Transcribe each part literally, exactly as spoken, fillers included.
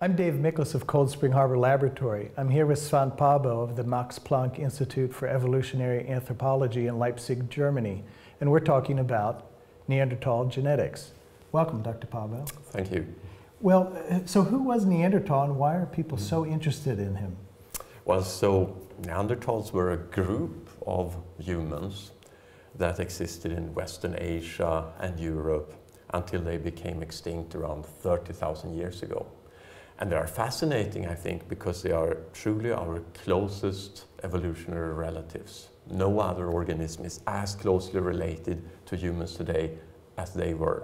I'm Dave Micklos of Cold Spring Harbor Laboratory. I'm here with Svante Pääbo of the Max Planck Institute for Evolutionary Anthropology in Leipzig, Germany. And we're talking about Neanderthal genetics. Welcome, Doctor Pääbo. Thank you. Well, so who was Neanderthal and why are people so interested in him? Well, so Neanderthals were a group of humans that existed in Western Asia and Europe until they became extinct around thirty thousand years ago. And they are fascinating, I think, because they are truly our closest evolutionary relatives. No other organism is as closely related to humans today as they were.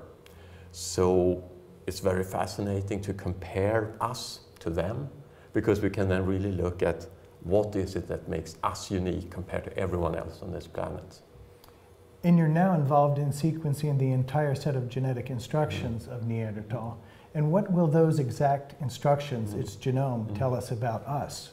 So it's very fascinating to compare us to them, because we can then really look at what is it that makes us unique compared to everyone else on this planet. And you're now involved in sequencing the entire set of genetic instructions mm-hmm. of Neanderthal. And what will those exact instructions, its genome, mm-hmm. tell us about us?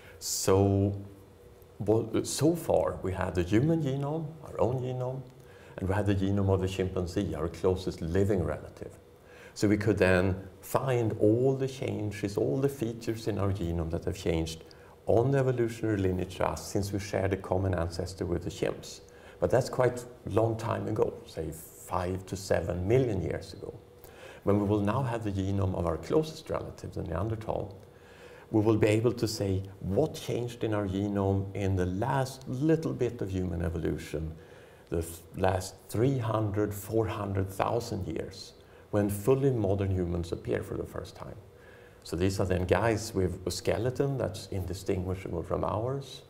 So, well, so far we had the human genome, our own genome, and we had the genome of the chimpanzee, our closest living relative. So we could then find all the changes, all the features in our genome that have changed on the evolutionary lineage to us since we shared a common ancestor with the chimps. But that's quite a long time ago, say five to seven million years ago. When we will now have the genome of our closest relative, the Neanderthal, we will be able to say what changed in our genome in the last little bit of human evolution, the last three hundred, four hundred thousand years, when fully modern humans appear for the first time. So these are then guys with a skeleton that's indistinguishable from ours.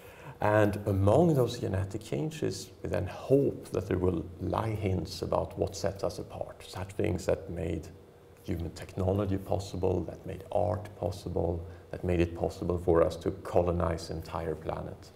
And among those genetic changes, we then hope that there will lie hints about what sets us apart. Such things that made human technology possible, that made art possible, that made it possible for us to colonize the entire planet.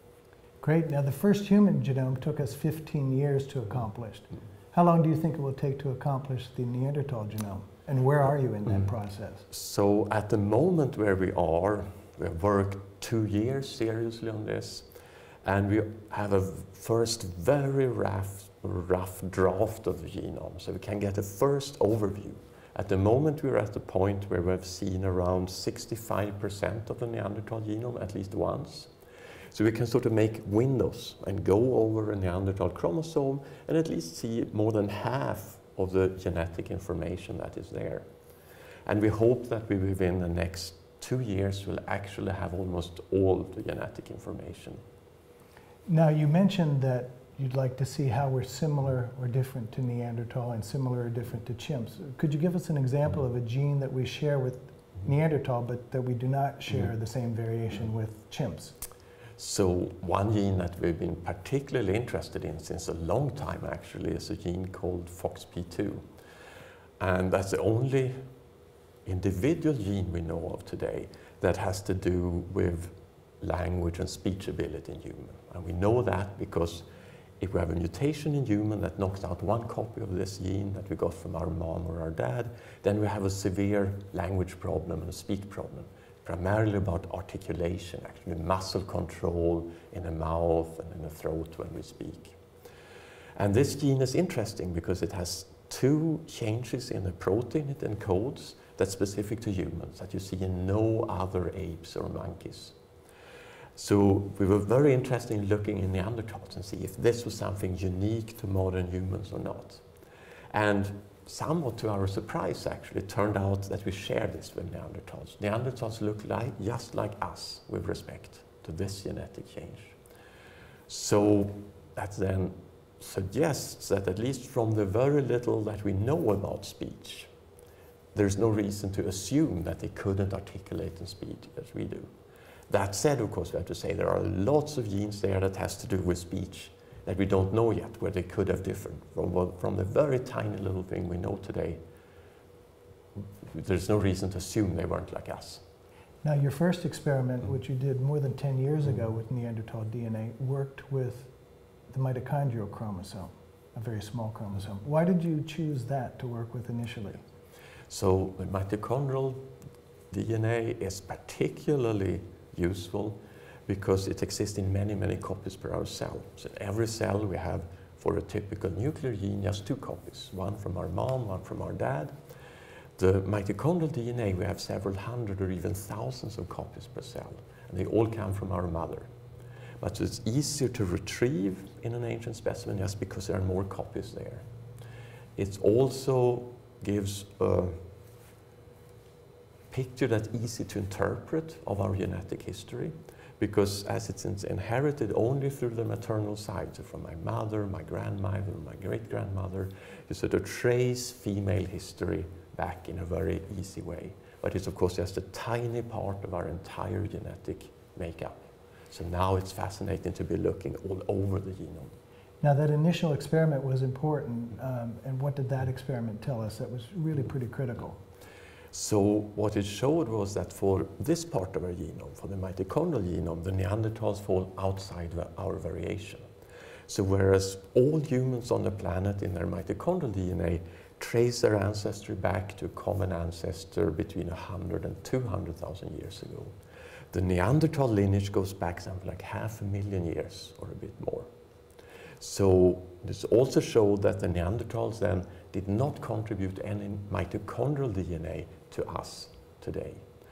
Great. Now, the first human genome took us fifteen years to accomplish. How long do you think it will take to accomplish the Neanderthal genome? And where are you in that mm. process? So at the moment where we are, we have worked two years seriously on this, and we have a first very rough, rough draft of the genome, so we can get a first overview. At the moment we're at the point where we've seen around sixty-five percent of the Neanderthal genome at least once. So we can sort of make windows and go over a Neanderthal chromosome and at least see more than half of the genetic information that is there. And we hope that we within the next two years will actually have almost all the genetic information. Now, you mentioned that you'd like to see how we're similar or different to Neanderthal and similar or different to chimps. Could you give us an example mm-hmm. of a gene that we share with Neanderthal but that we do not share mm-hmm. the same variation with chimps? So one gene that we've been particularly interested in since a long time actually is a gene called F O X P two. And that's the only individual gene we know of today that has to do with language and speech ability in human. And we know that because if we have a mutation in human that knocks out one copy of this gene that we got from our mom or our dad, then we have a severe language problem and a speech problem, primarily about articulation, actually muscle control in the mouth and in the throat when we speak. And this gene is interesting because it has two changes in the protein it encodes that's specific to humans, that you see in no other apes or monkeys. So we were very interested in looking in Neanderthals and see if this was something unique to modern humans or not. And somewhat to our surprise, actually, it turned out that we share this with Neanderthals. Neanderthals look like, just like us with respect to this genetic change. So that then suggests that at least from the very little that we know about speech, there's no reason to assume that they couldn't articulate and speak as we do. That said, of course, we have to say there are lots of genes there that has to do with speech that we don't know yet, where they could have differed. From, from the very tiny little thing we know today, there's no reason to assume they weren't like us. Now, your first experiment, which you did more than ten years ago with Neanderthal D N A, worked with the mitochondrial chromosome, a very small chromosome. Why did you choose that to work with initially? So the mitochondrial D N A is particularly useful because it exists in many, many copies per our cell. So in every cell we have, for a typical nuclear gene, just two copies, one from our mom, one from our dad. The mitochondrial D N A, we have several hundred or even thousands of copies per cell, and they all come from our mother. But it's easier to retrieve in an ancient specimen just because there are more copies there. It also gives a picture that's easy to interpret of our genetic history, because as it's inherited only through the maternal side, so from my mother, my grandmother, my great-grandmother, you sort of trace female history back in a very easy way. But it's of course just a tiny part of our entire genetic makeup. So now it's fascinating to be looking all over the genome. Now that initial experiment was important, um, and what did that experiment tell us that was really pretty critical? So what it showed was that for this part of our genome, for the mitochondrial genome, the Neanderthals fall outside our variation. So whereas all humans on the planet in their mitochondrial D N A trace their ancestry back to a common ancestor between one hundred and two hundred thousand years ago, the Neanderthal lineage goes back something like half a million years or a bit more. So this also showed that the Neanderthals then did not contribute any mitochondrial D N A to us today.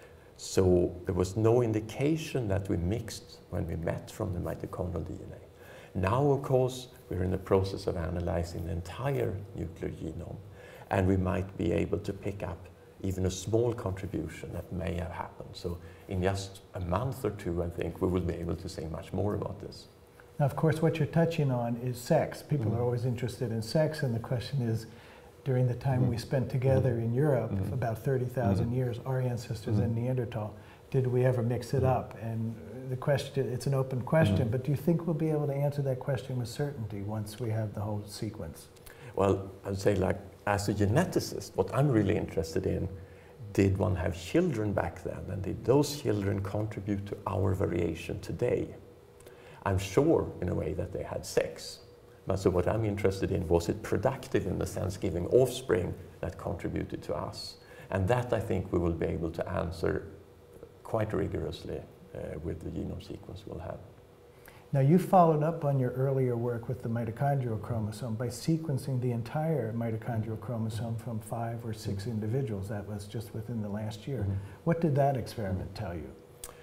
So there was no indication that we mixed when we met from the mitochondrial D N A. Now, of course, we're in the process of analyzing the entire nuclear genome, and we might be able to pick up even a small contribution that may have happened. So in just a month or two, I think we will be able to say much more about this. Now, of course, what you're touching on is sex. People Mm-hmm. are always interested in sex, and the question is, during the time Mm-hmm. we spent together in Europe, Mm-hmm. about thirty thousand Mm-hmm. years, our ancestors Mm-hmm. and Neanderthal, did we ever mix it up? And the question, it's an open question, Mm-hmm. but do you think we'll be able to answer that question with certainty once we have the whole sequence? Well, I'd say, like, as a geneticist, what I'm really interested in, did one have children back then, and did those children contribute to our variation today? I'm sure, in a way, that they had sex. But so what I'm interested in, was it productive in the sense giving offspring that contributed to us? And that, I think, we will be able to answer quite rigorously uh, with the genome sequence we'll have. Now, you followed up on your earlier work with the mitochondrial chromosome by sequencing the entire mitochondrial chromosome from five or six individuals. That was just within the last year. Mm-hmm. What did that experiment tell you?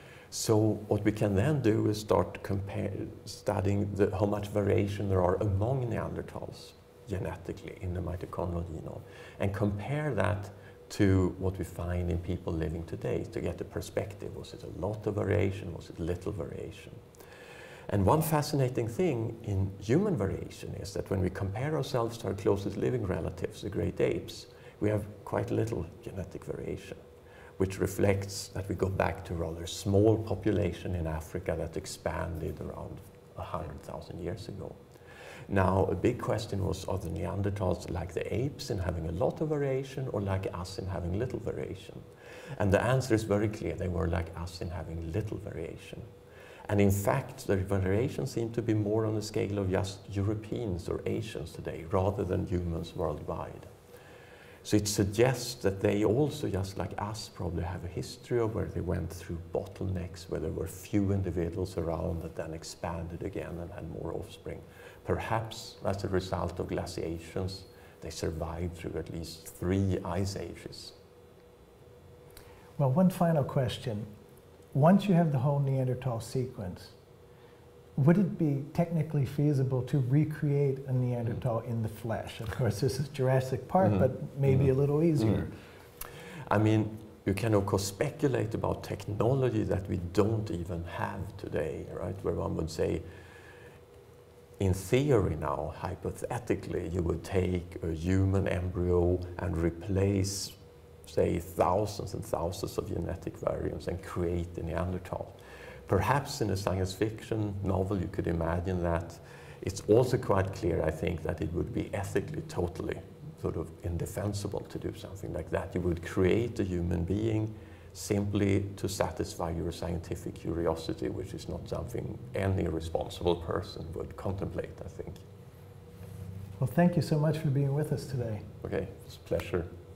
So what we can then do is start compare, studying the, how much variation there are among Neanderthals genetically in the mitochondrial genome, and compare that to what we find in people living today to get the perspective. Was it a lot of variation? Was it little variation? And one fascinating thing in human variation is that when we compare ourselves to our closest living relatives, the great apes, we have quite little genetic variation, which reflects that we go back to a rather small population in Africa that expanded around one hundred thousand years ago. Now, a big question was, are the Neanderthals like the apes in having a lot of variation, or like us in having little variation? And the answer is very clear. They were like us in having little variation. And in fact, the variation seemed to be more on the scale of just Europeans or Asians today, rather than humans worldwide. So it suggests that they also, just like us, probably have a history of where they went through bottlenecks, where there were few individuals around that then expanded again and had more offspring. Perhaps as a result of glaciations, they survived through at least three ice ages. Well, one final question. Once you have the whole Neanderthal sequence, would it be technically feasible to recreate a Neanderthal mm-hmm. in the flesh? Of course, this is Jurassic Park, mm-hmm. but maybe mm-hmm. a little easier. Mm-hmm. I mean, you can of course speculate about technology that we don't even have today, right? Where one would say, in theory now, hypothetically, you would take a human embryo and replace, say, thousands and thousands of genetic variants and create a Neanderthal. Perhaps in a science fiction novel you could imagine that. It's also quite clear, I think, that it would be ethically totally sort of indefensible to do something like that. You would create a human being simply to satisfy your scientific curiosity, which is not something any responsible person would contemplate, I think. Well, thank you so much for being with us today. Okay, it's a pleasure.